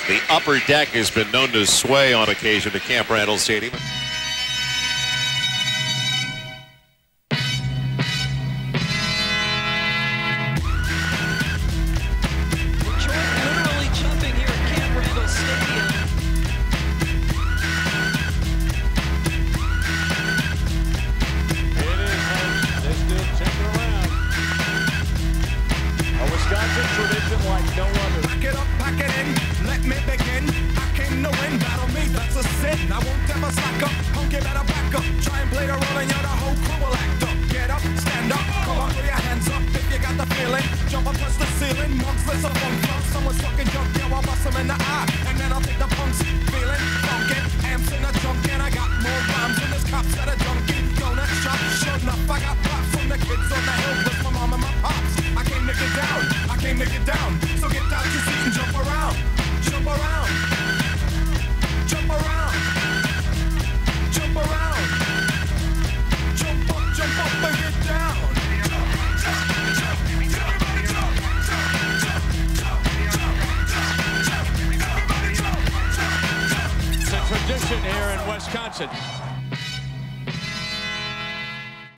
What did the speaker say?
The upper deck has been known to sway on occasion at Camp Randall Stadium. Literally jumping here at Camp Randall Stadium. It is, folks. They still tipping around. A Wisconsin tradition like no other. Pack it up, pack it in, let me begin. I came to win, battle me, that's a sin. I won't ever slack up, punk, you better back up. Try and play the role and you're the whole crew will act up. Get up, stand up, come on, throw your hands up if you got the feeling. Jump up, touch the ceiling, monks, let's up on club. Someone's fucking jump, yeah, I'll bust them in the eye. And then I'll take the punks, feeling funky. Amps in a junk and I got more rhymes than this cops at a junkie. Donut shop, sure enough, I got props from the kids on the hill with my mom and my pops. I came to get down, I came to get down. So get out your seat and jump around, jump around, jump around, jump around, jump up and get down. It's a tradition here in Wisconsin.